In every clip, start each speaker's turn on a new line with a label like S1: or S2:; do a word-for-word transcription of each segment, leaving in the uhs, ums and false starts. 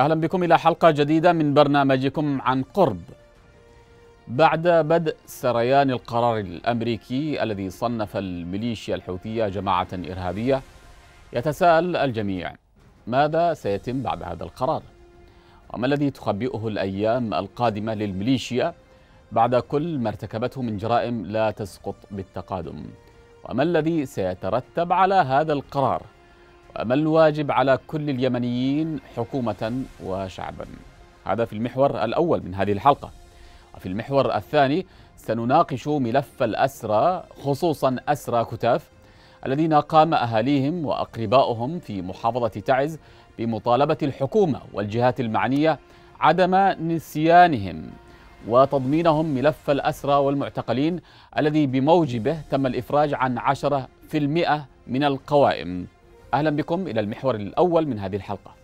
S1: أهلا بكم إلى حلقة جديدة من برنامجكم عن قرب. بعد بدء سريان القرار الأمريكي الذي صنف الميليشيا الحوثية جماعة إرهابية، يتساءل الجميع: ماذا سيتم بعد هذا القرار؟ وما الذي تخبئه الأيام القادمة للميليشيا بعد كل ما ارتكبته من جرائم لا تسقط بالتقادم؟ وما الذي سيترتب على هذا القرار؟ وما الواجب على كل اليمنيين حكومة وشعبا؟ هذا في المحور الأول من هذه الحلقة. وفي المحور الثاني سنناقش ملف الأسرى، خصوصا أسرى كتاف الذين قام أهاليهم وأقربائهم في محافظة تعز بمطالبة الحكومة والجهات المعنية عدم نسيانهم وتضمينهم ملف الأسرى والمعتقلين الذي بموجبه تم الإفراج عن عشرة بالمئة من القوائم. أهلا بكم إلى المحور الأول من هذه الحلقة.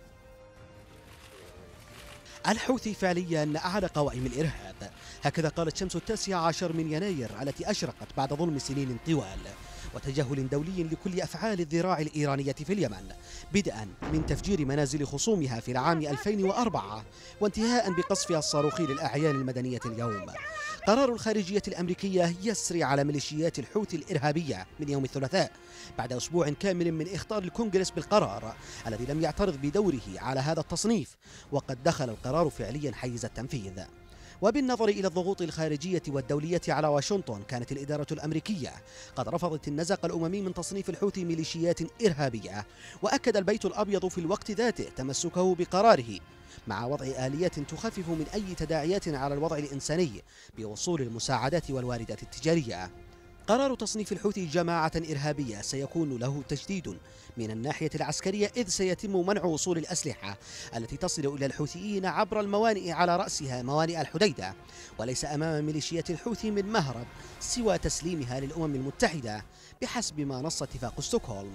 S2: الحوثي فعليا أعلى قوائم الإرهاب، هكذا قالت شمس التاسع عشر من يناير التي أشرقت بعد ظلم سنين طوال وتجاهل دولي لكل أفعال الذراع الإيرانية في اليمن، بدءا من تفجير منازل خصومها في العام ألفين وأربعة وانتهاء بقصفها الصاروخي للأعيان المدنية اليوم. قرار الخارجية الأمريكية يسري على ميليشيات الحوثي الإرهابية من يوم الثلاثاء بعد أسبوع كامل من إخطار الكونغرس بالقرار الذي لم يعترض بدوره على هذا التصنيف، وقد دخل القرار فعليا حيز التنفيذ. وبالنظر إلى الضغوط الخارجية والدولية على واشنطن، كانت الإدارة الأمريكية قد رفضت النزاق الأممي من تصنيف الحوثي ميليشيات إرهابية، وأكد البيت الأبيض في الوقت ذاته تمسكه بقراره مع وضع آليات تخفف من أي تداعيات على الوضع الإنساني بوصول المساعدات والواردات التجارية. قرار تصنيف الحوثي جماعة إرهابية سيكون له تجديد من الناحية العسكرية، إذ سيتم منع وصول الأسلحة التي تصل إلى الحوثيين عبر الموانئ، على رأسها موانئ الحديدة، وليس أمام ميليشيات الحوثي من مهرب سوى تسليمها للأمم المتحدة بحسب ما نص اتفاق ستوكهولم.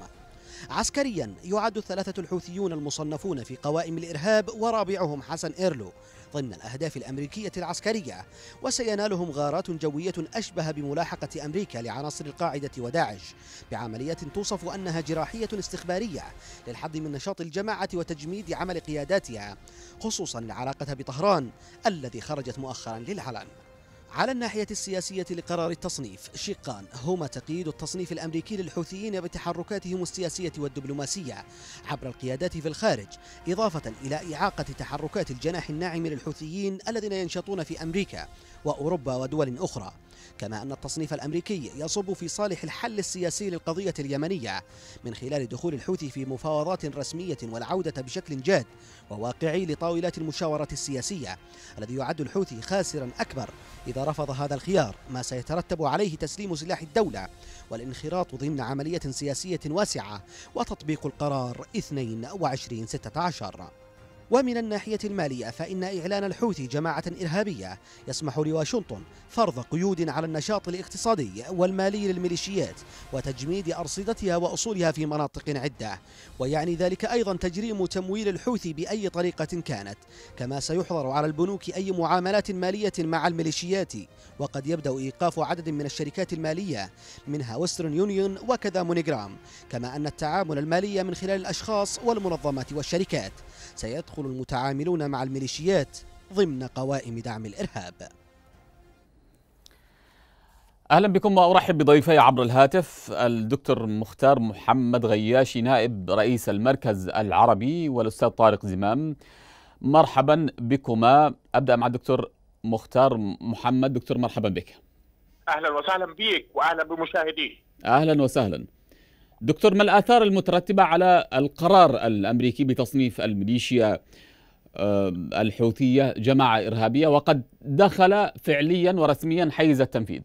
S2: عسكريا يعد الثلاثة الحوثيون المصنفون في قوائم الإرهاب ورابعهم حسن إيرلو ضمن الأهداف الأمريكية العسكرية، وسينالهم غارات جوية أشبه بملاحقة أمريكا لعناصر القاعدة وداعش بعمليات توصف أنها جراحية استخبارية للحد من نشاط الجماعة وتجميد عمل قياداتها، خصوصا العلاقة بطهران الذي خرجت مؤخرا للعلن. على الناحية السياسية لقرار التصنيف شقان هما تقييد التصنيف الأمريكي للحوثيين بتحركاتهم السياسية والدبلوماسية عبر القيادات في الخارج، إضافة إلى إعاقة تحركات الجناح الناعم للحوثيين الذين ينشطون في أمريكا وأوروبا ودول أخرى، كما أن التصنيف الأمريكي يصب في صالح الحل السياسي للقضية اليمنية من خلال دخول الحوثي في مفاوضات رسمية والعودة بشكل جاد وواقعي لطاولات المشاورة السياسية، الذي يعد الحوثي خاسرا أكبر إذا رفض هذا الخيار، ما سيترتب عليه تسليم سلاح الدولة والانخراط ضمن عملية سياسية واسعة وتطبيق القرار اثنين وعشرين ستة عشر. ومن الناحية المالية، فإن إعلان الحوثي جماعة إرهابية يسمح لواشنطن فرض قيود على النشاط الاقتصادي والمالي للميليشيات وتجميد أرصدتها وأصولها في مناطق عدة، ويعني ذلك أيضا تجريم تمويل الحوثي بأي طريقة كانت، كما سيحظر على البنوك أي معاملات مالية مع الميليشيات، وقد يبدأ إيقاف عدد من الشركات المالية منها ويسترن يونيون وكذا مونيجرام، كما أن التعامل المالي من خلال الأشخاص والمنظمات والشركات سيدخل المتعاملون مع الميليشيات ضمن قوائم دعم الإرهاب.
S1: أهلا بكم وأرحب بضيفي عبر الهاتف: الدكتور مختار محمد غياشي نائب رئيس المركز العربي، والأستاذ طارق زمام. مرحبا بكما. أبدأ مع الدكتور مختار محمد. دكتور مرحبا بك.
S3: أهلا وسهلا بك وأهلا بمشاهديك.
S1: أهلا وسهلا. دكتور، ما الآثار المترتبة على القرار الأمريكي بتصنيف الميليشيا الحوثية جماعة إرهابية وقد دخل فعليا ورسميا حيز التنفيذ؟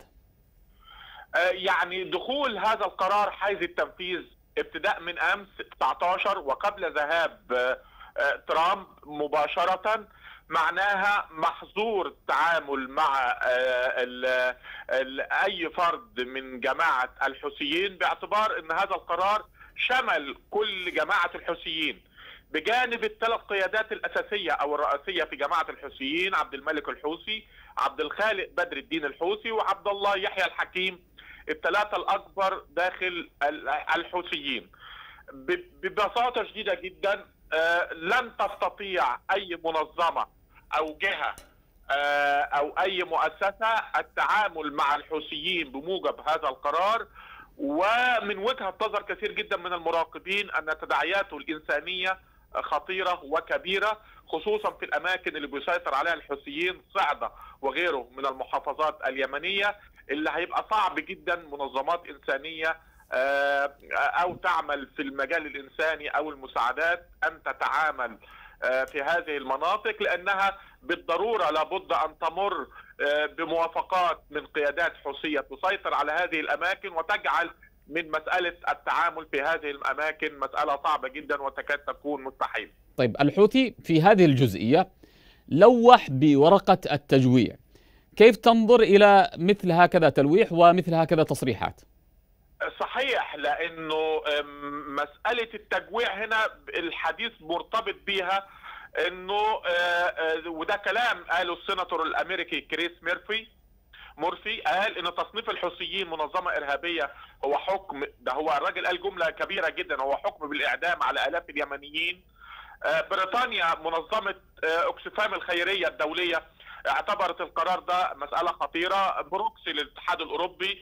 S3: يعني دخول هذا القرار حيز التنفيذ ابتداء من أمس تسعة عشر وقبل ذهاب ترامب مباشرة معناها محظور التعامل مع ال ال أي فرد من جماعة الحوثيين، باعتبار أن هذا القرار شمل كل جماعة الحوثيين بجانب الثلاث قيادات الأساسية أو الرئيسية في جماعة الحوثيين: عبد الملك الحوثي، عبد الخالق بدر الدين الحوثي، وعبد الله يحيى الحكيم، الثلاثة الأكبر داخل الحوثيين. ببساطة شديدة جدا لن تستطيع أي منظمة أو جهة أو أي مؤسسة التعامل مع الحوثيين بموجب هذا القرار. ومن وجهة نظر كثير جدا من المراقبين أن تداعياته الإنسانية خطيرة وكبيرة، خصوصا في الأماكن اللي بيسيطر عليها الحوثيين، صعدة وغيره من المحافظات اليمنية، اللي هيبقى صعب جدا منظمات إنسانية أو تعمل في المجال الإنساني أو المساعدات أن تتعامل في هذه المناطق، لأنها بالضرورة لابد أن تمر بموافقات من قيادات حوثية تسيطر على هذه الأماكن وتجعل من مسألة التعامل في هذه الأماكن مسألة صعبة جدا وتكاد تكون مستحيلة.
S1: طيب، الحوثي في هذه الجزئية لوح بورقة التجويع، كيف تنظر إلى مثل هكذا تلويح ومثل هكذا تصريحات؟
S3: صحيح، لأنه مسألة التجويع هنا الحديث مرتبط بها انه وده كلام قاله السيناتور الامريكي كريس ميرفي مورفي، قال ان تصنيف الحوثيين منظمه ارهابيه هو حكم، ده هو الراجل قال جمله كبيره جدا، هو حكم بالاعدام على الاف اليمنيين. بريطانيا منظمه اوكسفام الخيريه الدوليه اعتبرت القرار ده مساله خطيره، بروكسي للاتحاد الاوروبي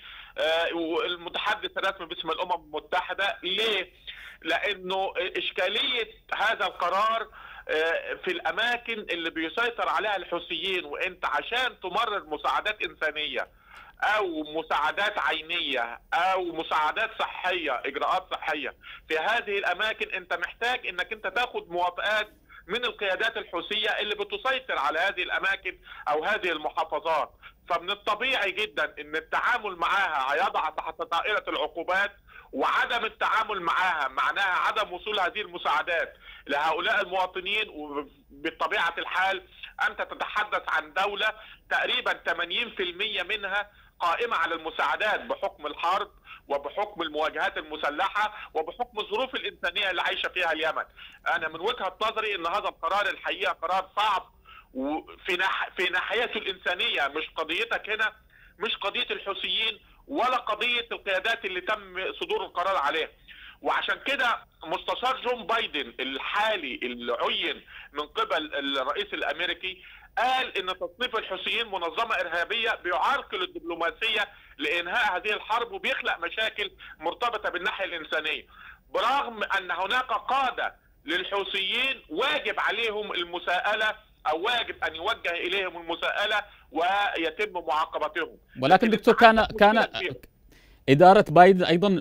S3: والمتحدث الرسمي باسم الامم المتحده. ليه؟ لانه اشكاليه هذا القرار في الاماكن اللي بيسيطر عليها الحوثيين، وانت عشان تمرر مساعدات انسانيه او مساعدات عينيه او مساعدات صحيه، اجراءات صحيه في هذه الاماكن، انت محتاج انك انت تاخد موافقات من القيادات الحوثيه اللي بتسيطر على هذه الاماكن او هذه المحافظات. فمن الطبيعي جدا ان التعامل معها هيضع تحت طائله العقوبات، وعدم التعامل معها معناها عدم وصول هذه المساعدات لهؤلاء المواطنين. وبطبيعة الحال أنت تتحدث عن دولة تقريبا ثمانين بالمئة منها قائمة على المساعدات بحكم الحرب وبحكم المواجهات المسلحة وبحكم الظروف الإنسانية اللي عايشة فيها اليمن. أنا من وجهة نظري أن هذا القرار الحقيقة قرار صعب وفي ناح... في ناحيته الإنسانية. مش قضيتك هنا، مش قضية الحوثيين ولا قضية القيادات اللي تم صدور القرار عليها. وعشان كده مستشار جون بايدن الحالي اللي عين من قبل الرئيس الامريكي قال ان تصنيف الحوثيين منظمة ارهابية بيعرقل الدبلوماسية لانهاء هذه الحرب وبيخلق مشاكل مرتبطة بالناحية الانسانية، برغم ان هناك قادة للحوثيين واجب عليهم المساءلة او واجب ان يوجه اليهم المساءلة ويتم معاقبتهم.
S1: ولكن دكتور كان كان إدارة بايدن أيضا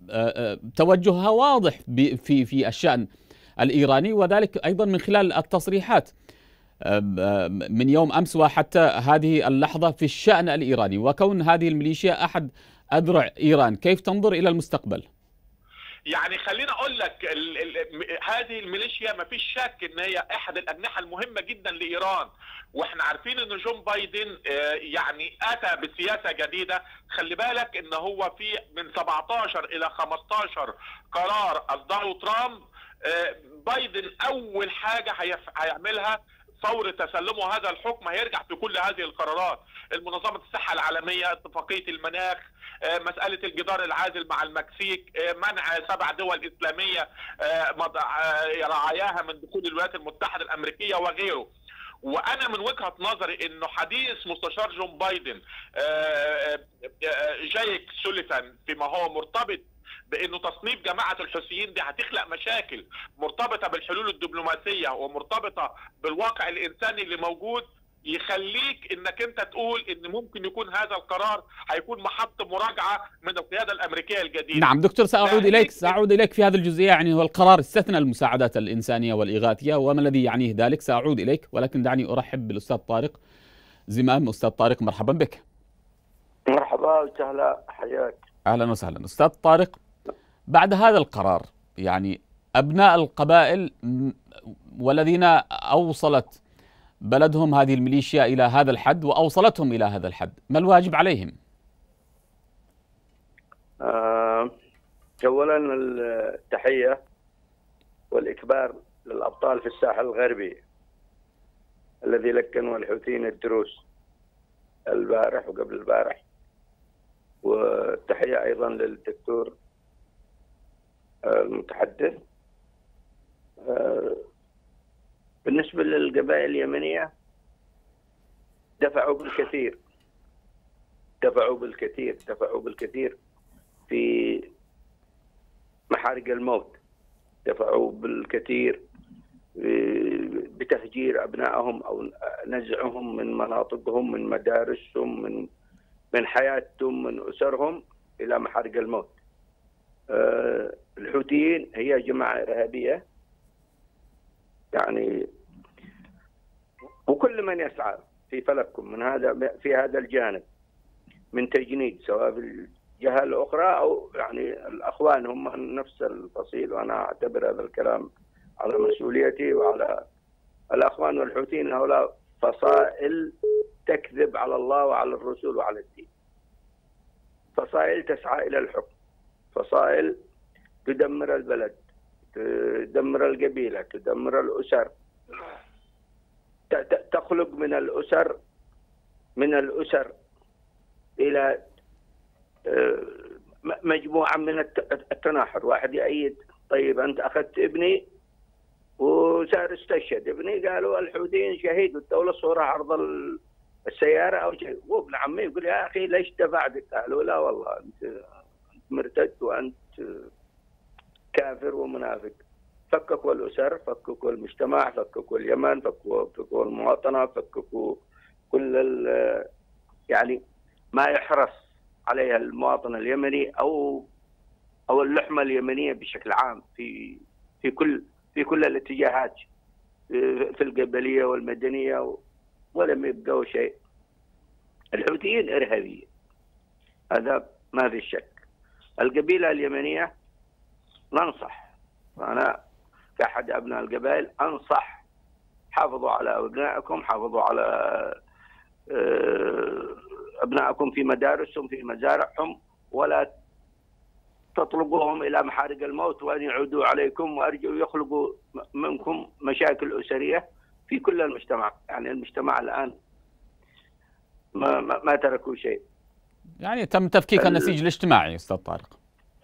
S1: توجهها واضح في في الشأن الإيراني، وذلك أيضا من خلال التصريحات من يوم أمس وحتى هذه اللحظة في الشأن الإيراني، وكون هذه الميليشيا أحد أذرع إيران. كيف تنظر إلى المستقبل؟
S3: يعني خلينا اقول لك ال ال هذه الميليشيا ما فيش شك ان هي احد الاجنحه المهمه جدا لايران، واحنا عارفين ان جون بايدن يعني اتى بسياسه جديده. خلي بالك ان هو في من سبعتاشر الى خمستاشر قرار اصدره ترامب، بايدن اول حاجه هيعملها فور تسلمه هذا الحكم هيرجع في كل هذه القرارات، المنظمة الصحة العالمية، اتفاقية المناخ، مسألة الجدار العازل مع المكسيك، منع سبع دول إسلامية رعاياها من دخول الولايات المتحدة الأمريكية وغيره. وأنا من وجهة نظري إنه حديث مستشار جون بايدن جايك سوليفان فيما هو مرتبط بانه تصنيف جماعه الحوثيين دي هتخلق مشاكل مرتبطه بالحلول الدبلوماسيه ومرتبطه بالواقع الانساني اللي موجود، يخليك انك انت تقول ان ممكن يكون هذا القرار هيكون محط مراجعه من القياده الامريكيه الجديده.
S1: نعم دكتور، ساعود اليك ساعود اليك في هذه الجزئيه. يعني هو القرار استثنى المساعدات الانسانيه والاغاثيه، وما الذي يعنيه ذلك؟ ساعود اليك، ولكن دعني ارحب بالاستاذ طارق زمام. استاذ طارق مرحبا بك.
S4: مرحبا وسهلا، حياك.
S1: اهلا وسهلا استاذ طارق. بعد هذا القرار، يعني أبناء القبائل والذين أوصلت بلدهم هذه الميليشيا إلى هذا الحد وأوصلتهم إلى هذا الحد، ما الواجب عليهم؟
S4: آه، أولا التحية والإكبار للأبطال في الساحل الغربي الذي لكنوا الحوثيين الدروس البارح وقبل البارح، والتحية أيضا للدكتور المتحدث بالنسبة للقبائل اليمنية دفعوا بالكثير دفعوا بالكثير دفعوا بالكثير في محارق الموت، دفعوا بالكثير بتهجير أبنائهم أو نزعهم من مناطقهم، من مدارسهم، من من حياتهم، من أسرهم إلى محارق الموت. الحوثيين هي جماعة إرهابية يعني، وكل من يسعى في فلككم من هذا في هذا الجانب من تجنيد، سواء في الجهة الأخرى أو يعني الأخوان هم نفس الفصيل، وأنا أعتبر هذا الكلام على مسؤوليتي وعلى الأخوان والحوثيين. هؤلاء فصائل تكذب على الله وعلى الرسول وعلى الدين، فصائل تسعى إلى الحكم، فصائل تدمر البلد، تدمر القبيلة، تدمر الأسر، تخلق من الأسر من الأسر إلى مجموعة من التناحر. واحد يأيد، طيب أنت أخذت ابني وصار استشهد ابني، قالوا الحوثيين شهيد والدولة صورة عرض السيارة أو شيء، وابن عمي يقول يا أخي ليش دفعتك؟ قالوا لا والله أنت مرتد وأنت كافر ومنافق. فككوا الأسر، فككوا المجتمع، فككوا اليمن، فككوا المواطنة، فككوا كل يعني ما يحرص عليها المواطن اليمني أو أو اللحمة اليمنية بشكل عام في في كل في كل الاتجاهات، في القبلية والمدنية، ولم يبقوا شيء. الحوثيين إرهابيين، هذا ما في شك. القبيلة اليمنية ننصح، أنا كأحد أبناء القبائل أنصح، حافظوا على أبنائكم، حافظوا على أبنائكم في مدارسهم، في مزارعهم، ولا تطلقوهم إلى محارق الموت وأن يعودوا عليكم وأرجوا يخلقوا منكم مشاكل أسرية في كل المجتمع. يعني المجتمع الآن ما, ما, ما تركوا شيء.
S1: يعني تم تفكيك النسيج الاجتماعي أستاذ طارق.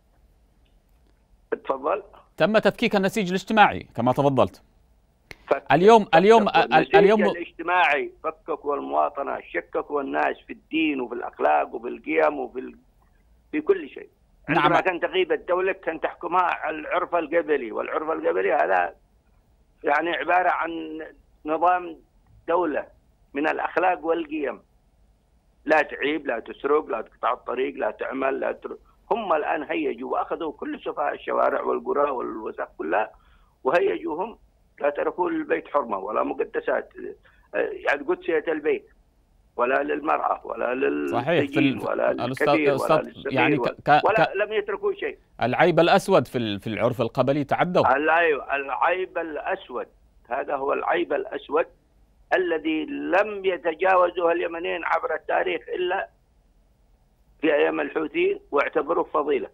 S4: تفضل.
S1: تم تفكيك النسيج الاجتماعي كما تفضلت. اليوم اليوم اليوم
S4: الاجتماعي فككوا المواطنة، شككوا الناس في الدين وفي الأخلاق وفي القيم وفي ال... في كل شيء. عندما نعم. كان تغيب الدولة كان تحكمها العرف القبلي، والعرف القبلي هذا يعني عبارة عن نظام دولة من الأخلاق والقيم، لا تعيب، لا تسرق، لا تقطع الطريق، لا تعمل، لا تر... هم الآن هيجوا وأخذوا كل سفهاء الشوارع والقرى والوسخ كلها وهيجوهم، لا تركوا للبيت حرمة ولا مقدسات، يعني قدسية البيت ولا للمرأة ولا للسجين ولا للكبير ولا للصغير، يعني ك... ك... ولا لم يتركوا شيء.
S1: العيب الأسود في في العرف القبلي تعدوا.
S4: العيب الأسود، هذا هو العيب الأسود الذي لم يتجاوزه اليمنيين عبر التاريخ إلا في أيام الحوثيين واعتبروه فضيلة.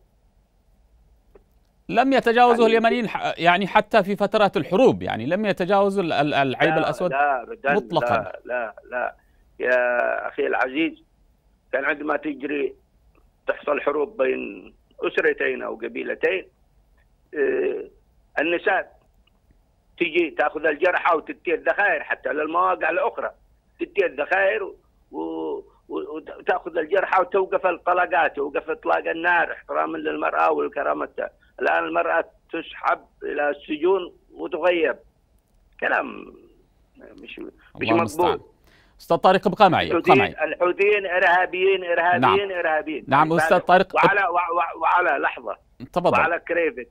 S1: لم يتجاوزه يعني اليمنيين يعني حتى في فترات الحروب، يعني لم يتجاوزوا العيب
S4: لا
S1: الأسود
S4: لا
S1: مطلقا.
S4: لا لا لا يا أخي العزيز، كان عندما تجري تحصل حروب بين أسرتين أو قبيلتين، اه النساء تجي تأخذ الجرحى وتتي الذخائر حتى للمواقع الأخرى، تتي الذخائر وتأخذ الجرحى وتوقف الطلقات، توقف إطلاق النار احتراما للمرأة والكرامة. الآن المرأة تسحب إلى السجون وتغيب، كلام مش مش مقبول.
S1: أستاذ طارق ابقى معي ابقى معي.
S4: الحوثيين إرهابيين إرهابيين
S1: نعم.
S4: إرهابيين.
S1: نعم أستاذ طارق.
S4: وعلى وعلى لحظة
S1: تفضل.
S4: وعلى كريفت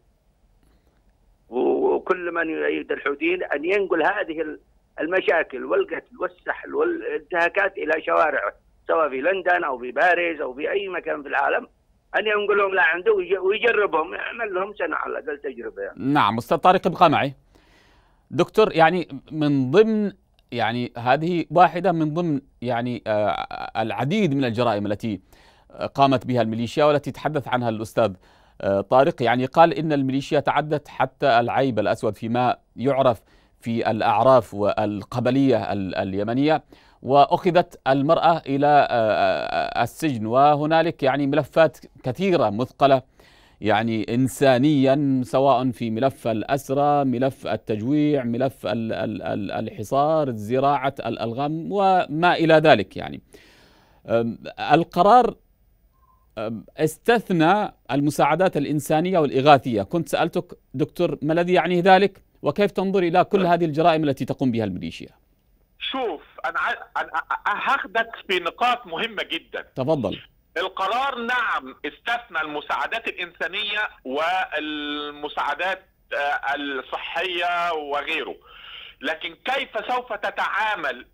S4: وكل من يؤيد الحوثيين أن ينقل هذه المشاكل والقتل والسحل والانتهاكات إلى شوارعه، سواء في لندن أو في باريس أو في أي مكان في العالم، أن ينقلهم لعنده ويجربهم، يعمل لهم سنة على الأقل تجربة يعني.
S1: نعم أستاذ طارق ابقى معي. دكتور، يعني من ضمن يعني هذه واحدة من ضمن يعني آه العديد من الجرائم التي قامت بها الميليشيا والتي تحدث عنها الأستاذ آه طارق، يعني قال إن الميليشيا تعدت حتى العيب الأسود فيما يعرف في الأعراف والقبلية اليمنية، وأخذت المرأة إلى السجن، وهنالك يعني ملفات كثيرة مثقلة يعني إنسانيا، سواء في ملف الأسرى، ملف التجويع، ملف الحصار، زراعة الألغام وما إلى ذلك. يعني القرار استثنى المساعدات الإنسانية والإغاثية. كنت سألتك دكتور ما الذي يعنيه ذلك، وكيف تنظر إلى كل هذه الجرائم التي تقوم بها الميليشيا؟
S3: شوف، أنا أنا هاخدك في نقاط مهمة جدا.
S1: تفضل.
S3: القرار نعم استثنى المساعدات الإنسانية والمساعدات الصحية وغيره، لكن كيف سوف تتعامل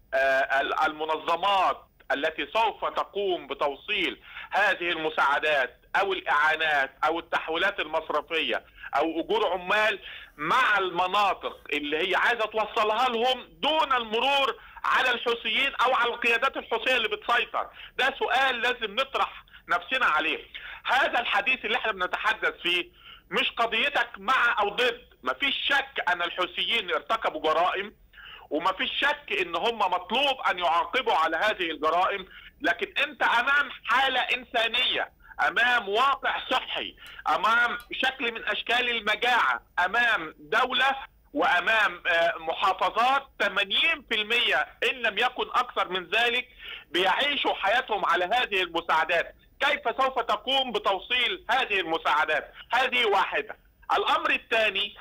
S3: المنظمات التي سوف تقوم بتوصيل هذه المساعدات أو الإعانات أو التحويلات المصرفية أو أجور عمال مع المناطق اللي هي عايزة توصلها لهم دون المرور على الحوثيين أو على القيادات الحوثية اللي بتسيطر؟ ده سؤال لازم نطرح نفسنا عليه. هذا الحديث اللي احنا بنتحدث فيه مش قضيتك مع أو ضد. مفيش شك أن الحوثيين ارتكبوا جرائم، وما فيش شك ان هم مطلوب ان يعاقبوا على هذه الجرائم، لكن انت امام حالة انسانية، امام واقع صحي، امام شكل من اشكال المجاعة، امام دولة وامام محافظات ثمانين بالمئة ان لم يكن اكثر من ذلك بيعيشوا حياتهم على هذه المساعدات. كيف سوف تقوم بتوصيل هذه المساعدات؟ هذه واحدة. الامر الثاني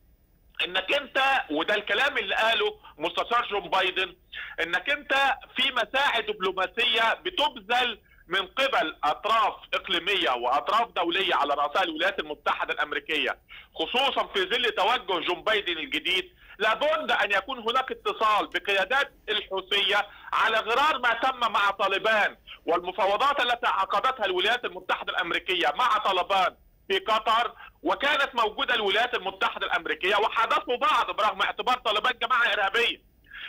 S3: انك انت، وده الكلام اللي قاله مستشار جون بايدن، انك انت في مساعي دبلوماسيه بتبذل من قبل اطراف اقليميه واطراف دوليه على راسها الولايات المتحده الامريكيه، خصوصا في ظل توجه جون بايدن الجديد. لابد ان يكون هناك اتصال بقيادات الحوثيه على غرار ما تم مع طالبان والمفاوضات التي عقدتها الولايات المتحده الامريكيه مع طالبان في قطر، وكانت موجودة الولايات المتحدة الأمريكية وحدثوا بعض برغم اعتبار طالبان جماعة إرهابية.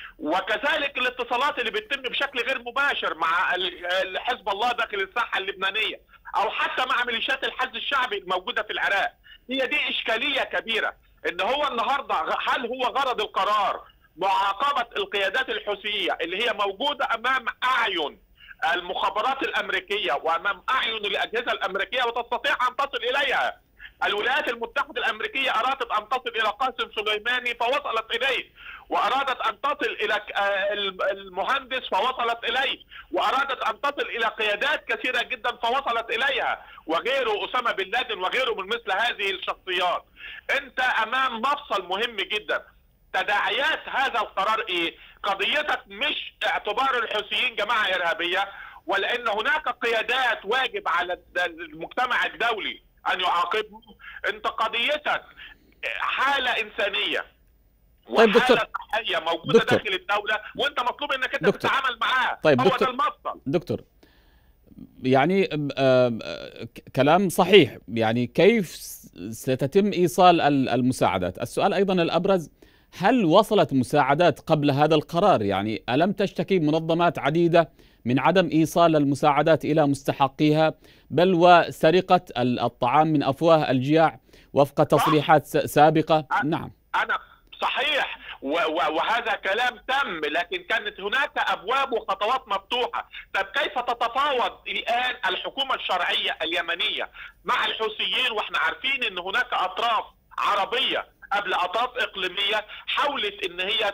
S3: وكذلك الاتصالات اللي بتتم بشكل غير مباشر مع حزب الله داخل الساحة اللبنانية، أو حتى مع ميليشيات الحشد الشعبي الموجودة في العراق. هي دي إشكالية كبيرة، إن هو النهاردة هل هو غرض القرار معاقبة القيادات الحوثية اللي هي موجودة أمام أعين المخابرات الأمريكية وأمام أعين الأجهزة الأمريكية وتستطيع أن تصل إليها؟ الولايات المتحدة الأمريكية أرادت أن تصل إلى قاسم سليماني فوصلت إليه، وأرادت أن تصل إلى المهندس فوصلت إليه، وأرادت أن تصل إلى قيادات كثيرة جدا فوصلت إليها، وغيره أسامة بن لادن وغيره من مثل هذه الشخصيات. أنت أمام مفصل مهم جدا. تداعيات هذا القرار إيه؟ قضيتك مش اعتبار الحوثيين جماعة إرهابية، ولأن هناك قيادات واجب على المجتمع الدولي أن يعاقبهم. أنت قضيتك حالة إنسانية
S1: طيب
S3: وحالة صحية موجودة دكتور. داخل الدولة، وأنت مطلوب أنك أنت دكتور. تتعامل معاها.
S1: طيب
S3: هو
S1: دكتور.
S3: ده المفصل.
S1: دكتور، يعني كلام صحيح. يعني كيف ستتم إيصال المساعدات؟ السؤال أيضا الأبرز، هل وصلت مساعدات قبل هذا القرار؟ يعني ألم تشتكي منظمات عديدة من عدم إيصال المساعدات إلى مستحقيها، بل وسرقة الطعام من أفواه الجياع وفق تصريحات سابقة؟ نعم
S3: أنا صحيح، وهذا كلام تم، لكن كانت هناك أبواب وخطوات مفتوحة. طب كيف تتفاوض الآن الحكومة الشرعية اليمنية مع الحوثيين واحنا عارفين ان هناك أطراف عربية قبل أطراف إقليمية حاولت ان هي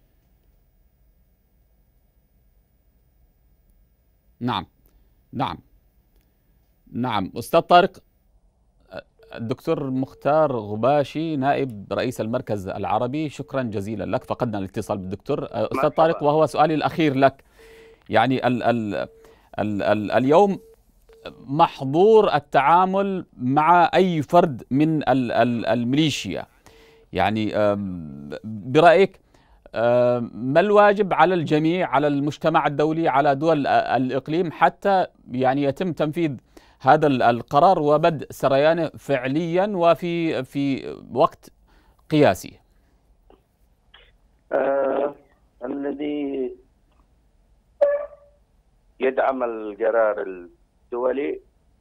S1: نعم نعم نعم أستاذ طارق، الدكتور مختار غباشي نائب رئيس المركز العربي، شكرا جزيلا لك. فقدنا الاتصال بالدكتور. أستاذ طارق، وهو سؤالي الأخير لك، يعني ال ال ال ال اليوم محظور التعامل مع أي فرد من ال ال الميليشيا، يعني برأيك ما الواجب على الجميع، على المجتمع الدولي، على دول الإقليم، حتى يعني يتم تنفيذ هذا القرار وبدء سريانه فعليا وفي في وقت قياسي؟
S4: آه الذي يدعم القرار الدولي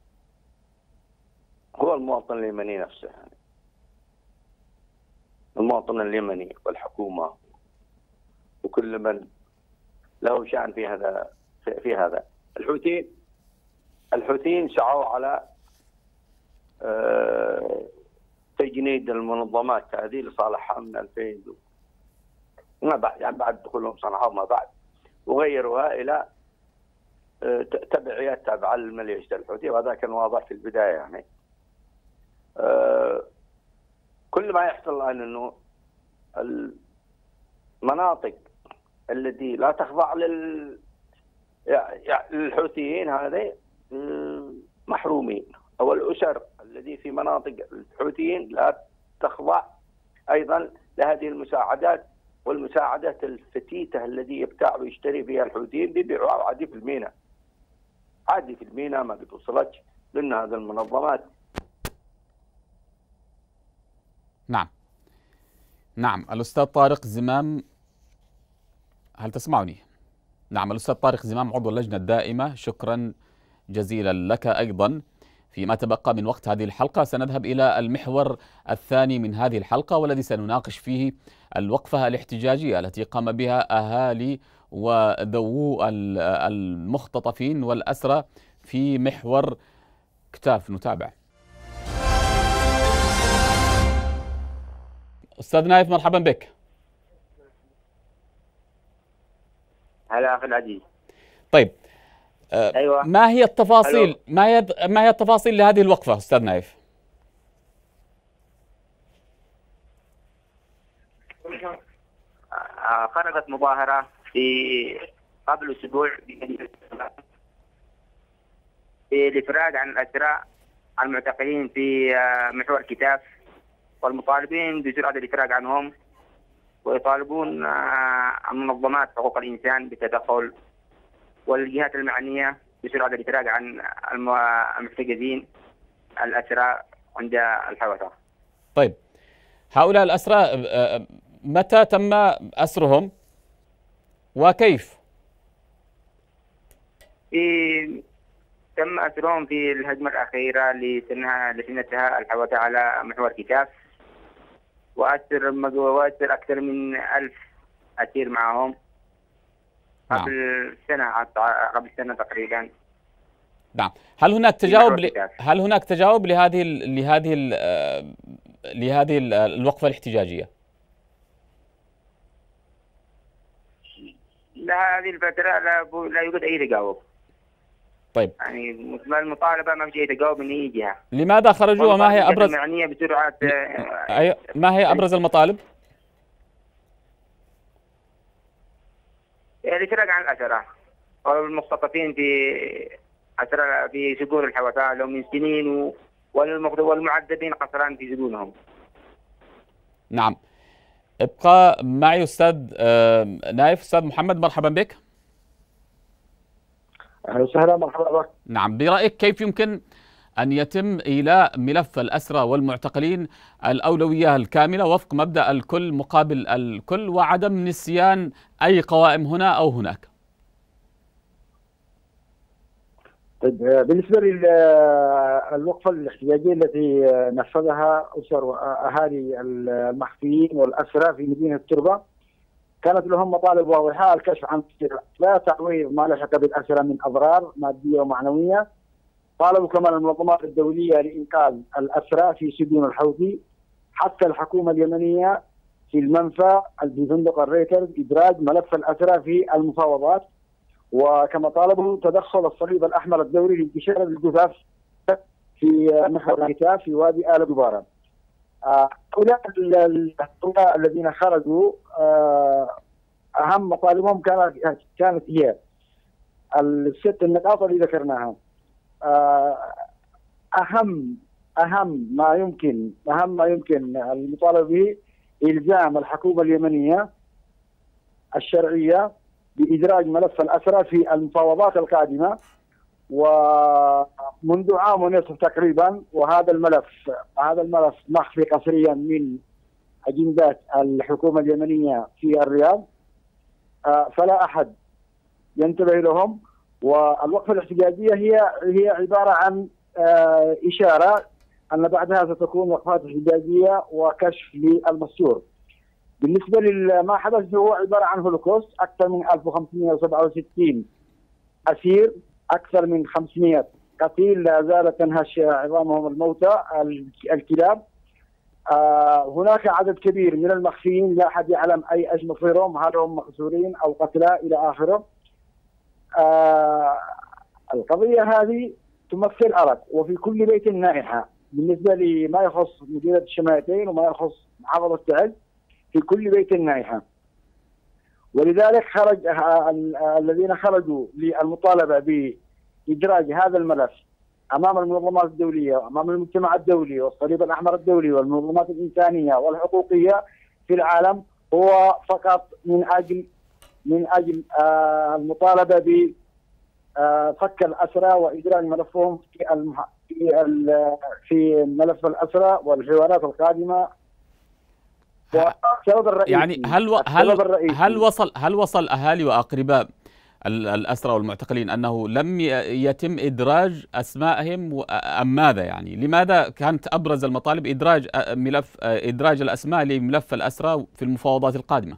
S4: هو المواطن اليمني نفسه، يعني المواطن اليمني والحكومة وكل من له شأن في هذا في هذا. الحوثيين الحوثيين سعوا على تجنيد المنظمات هذه لصالحها من ألفين ما بعد، يعني بعد دخولهم صنعاء وما بعد، وغيروها إلى تبعيات تابعة للميليشيا الحوثية، وهذا كان واضح في البداية. يعني كل ما يحصل الآن أنه المناطق التي لا تخضع لل للحوثيين هذه محرومين، أو الأسر الذي في مناطق الحوثيين لا تخضع أيضا لهذه المساعدات، والمساعدات الفتيتة الذي يبتاع ويشتري فيها الحوثيين بيبيعوها عادي في الميناء، عادي في الميناء ما بتوصلش لأن هذه المنظمات.
S1: نعم نعم الأستاذ طارق زمام، هل تسمعني؟ نعم الأستاذ طارق زمام عضو اللجنة الدائمة، شكرا جزيلا لك. أيضا فيما تبقى من وقت هذه الحلقة سنذهب إلى المحور الثاني من هذه الحلقة، والذي سنناقش فيه الوقفة الاحتجاجية التي قام بها أهالي وذوو المختطفين والأسرى في محور كتاف. نتابع. أستاذ نايف مرحبا بك.
S5: هلا أخي العزيز.
S1: طيب آه أيوة. ما هي التفاصيل ما هي ما هي التفاصيل لهذه الوقفة أستاذ نايف؟
S5: خرجت مظاهرة في قبل أسبوع بالإفراج عن الأسرى المعتقلين في محور كتاف، والمطالبين بسرعة الإفراج عنهم، ويطالبون منظمات حقوق الإنسان بالتدخل والجهات المعنية بسرعة الإفراج عن المحتجزين الأسرى عند الحوثة.
S1: طيب هؤلاء الأسرى متى تم أسرهم وكيف؟
S5: في تم أسرهم في الهجمة الأخيرة لسنها لسنتها الحوثة على محور كتاف، وأسر وأسر أكثر من ألف أسير معهم قبل نعم. سنة قبل سنة تقريبا.
S1: نعم. هل هناك تجاوب ل... هل هناك تجاوب لهذه ال... لهذه ال... لهذه ال... الوقفة الاحتجاجية؟
S5: لا، هذه الفترة لا, ب... لا يوجد أي تجاوب.
S1: طيب
S5: يعني المطالبة ما في أي تجاوب من أي جهة.
S1: لماذا خرجوا وما هي أبرز
S5: المعنية بسرعة
S1: أي... ما هي أبرز المطالب؟
S5: الإفراج عن الأسرى والمختطفين في أسرى في سجون الحوثة لهم من سنين، والمعذبين قسران في سجونهم.
S1: نعم. ابقى معي أستاذ نايف. أستاذ محمد مرحبا بك.
S6: أهلا وسهلا، مرحبا بك.
S1: نعم، برأيك كيف يمكن أن يتم إيلاء ملف الأسرى والمعتقلين الأولوية الكاملة وفق مبدأ الكل مقابل الكل، وعدم نسيان أي قوائم هنا أو هناك؟
S6: طيب بالنسبة للوقفة الاحتجاجية التي نفذها أسر وأهالي المخفيين والأسرى في مدينة تربة، كانت لهم مطالب واضحة: الكشف عن لا تعويض ما لحق بالأسرى من أضرار مادية ومعنوية. طالبوا كمان المنظمات الدولية لإنقاذ الأسرى في سجون الحوثي، حتى الحكومة اليمنية في المنفى في فندق الريترز إدراج ملف الأسرى في المفاوضات. وكما طالبوا تدخل الصليب الأحمر الدولي لانتشار الجثث في محور كتاف في وادي آل دبارة. هؤلاء الذين خرجوا أهم مطالبهم كانت كانت هي الست النقاط اللي ذكرناها. أهم أهم ما يمكن أهم ما يمكن المطالبة به إلزام الحكومة اليمنية الشرعية بإدراج ملف الأسرى في المفاوضات القادمة، ومنذ عام ونصف تقريبا وهذا الملف هذا الملف مخفي قسريا من أجندات الحكومة اليمنية في الرياض، فلا أحد ينتبه لهم. والوقفة الاحتجاجية هي هي عبارة عن إشارة أن بعدها ستكون وقفات احتجاجية وكشف للمستور. بالنسبة لما حدث هو عبارة عن هولوكوست، أكثر من ألف وخمسمئة وسبعة وستين أسير، أكثر من خمسمئة قتيل لا زالت تنهش عظامهم الموتى الكلاب. آه هناك عدد كبير من المخفيين لا أحد يعلم أي ايش مصيرهم، هل هم مأسورين أو قتلى إلى آخره. آه القضية هذه تمثل أرق، وفي كل بيت نائحة. بالنسبة لما يخص مديرية الشماليتين وما يخص محافظة تعز، في كل بيت نائحة. ولذلك خرج الذين خرجوا للمطالبة بإدراج هذا الملف أمام المنظمات الدولية وأمام المجتمع الدولي والصليب الأحمر الدولي والمنظمات الإنسانية والحقوقية في العالم، هو فقط من أجل من أجل المطالبة ب فك الأسرى وإدراج ملفهم في المح... في ال... في ملف الأسرى والحوارات القادمة. والسبب الرئيسي
S1: يعني هل و... هل هل وصل هل وصل أهالي وأقرباء الأسرى والمعتقلين أنه لم يتم إدراج أسمائهم أم ماذا؟ يعني لماذا كانت أبرز المطالب إدراج ملف إدراج الأسماء لملف الأسرى في المفاوضات القادمة؟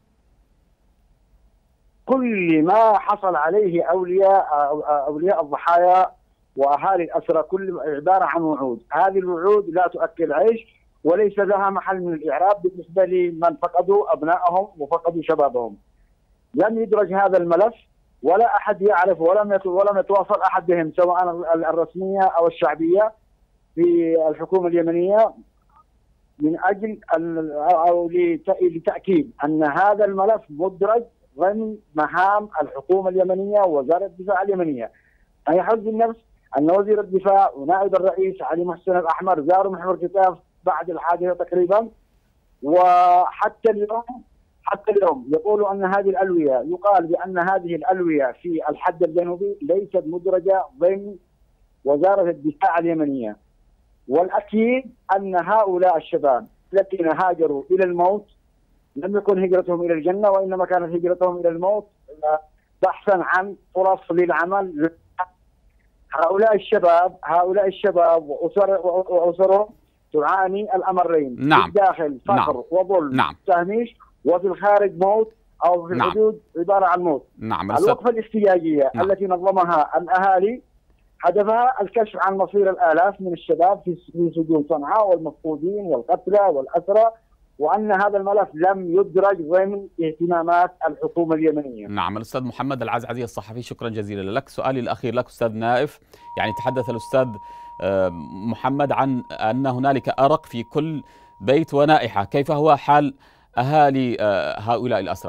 S6: كل ما حصل عليه أولياء أولياء الضحايا وأهالي الأسرى كل عبارة عن وعود، هذه الوعود لا تؤكل عيش وليس لها محل من الإعراب بالنسبة لمن فقدوا أبنائهم وفقدوا شبابهم. لم يدرج هذا الملف ولا أحد يعرف ولم ولم يتواصل أحد بهم سواء الرسمية أو الشعبية في الحكومة اليمنية من أجل أو لتأكيد أن هذا الملف مدرج ضمن مهام الحكومة اليمنية ووزارة الدفاع اليمنية. أنا يحز بالنفس أن وزير الدفاع ونائب الرئيس علي محسن الأحمر زاروا محور كتاف بعد الحادثة تقريبا، وحتى اليوم حتى اليوم يقولوا أن هذه الألوية يقال بأن هذه الألوية في الحد الجنوبي ليست مدرجة ضمن وزارة الدفاع اليمنية. والأكيد أن هؤلاء الشباب الذين هاجروا إلى الموت لم يكن هجرتهم إلى الجنة وإنما كانت هجرتهم إلى الموت بحثا عن فرص للعمل. هؤلاء الشباب هؤلاء الشباب وأسر وأسرهم تعاني الأمرين،
S1: نعم.
S6: في الداخل فقر
S1: نعم.
S6: وظلم
S1: نعم.
S6: تهميش، وفي الخارج موت أو في
S1: نعم.
S6: الحدود عبارة عن موت.
S1: نعم.
S6: الوقفة الاحتجاجية
S1: نعم.
S6: التي نظمها الأهالي هدفها الكشف عن مصير الآلاف من الشباب في سجون صنعاء والمفقودين والقتلى والأسرى، وأن هذا الملف لم يدرج ضمن اهتمامات الحكومة اليمنية.
S1: نعم. الأستاذ محمد العزعزي الصحفي، شكرا جزيلا لك. سؤالي الأخير لك أستاذ نائف، يعني تحدث الأستاذ محمد عن أن هنالك أرق في كل بيت ونائحة، كيف هو حال أهالي هؤلاء الأسرى؟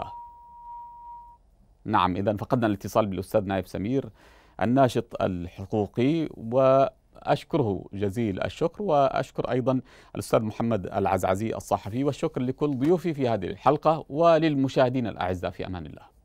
S1: نعم، إذن فقدنا الاتصال بالأستاذ نائف سمير الناشط الحقوقي، وأشكره جزيل الشكر، وأشكر أيضا الأستاذ محمد العزعزي الصحفي، والشكر لكل ضيوفي في هذه الحلقة وللمشاهدين الأعزاء. في أمان الله.